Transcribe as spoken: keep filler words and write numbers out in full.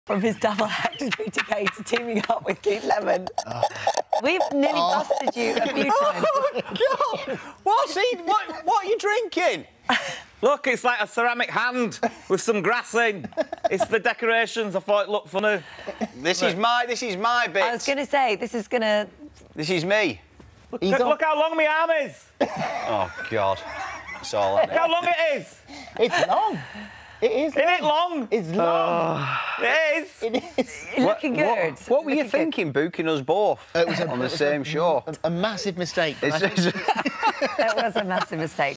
From his double act as Peter Kay to teaming up with Keith Lemon. Oh. We've nearly oh. busted you a few times. Oh, God! What's he... What, what are you drinking? Look, it's like a ceramic hand with some grass in. It's the decorations. I thought it looked funny. This is my... This is my bit. I was going to say, this is going to... This is me. Look, look, look how long my arm is. Oh, God. That's all I Look how long it is. It's long. It is. Isn't it long? It's long. Oh. It is. It is. You're looking what, good. What, what were you thinking, good. booking us both it was a, on the it was same a, show? A, a massive mistake. That was a massive mistake.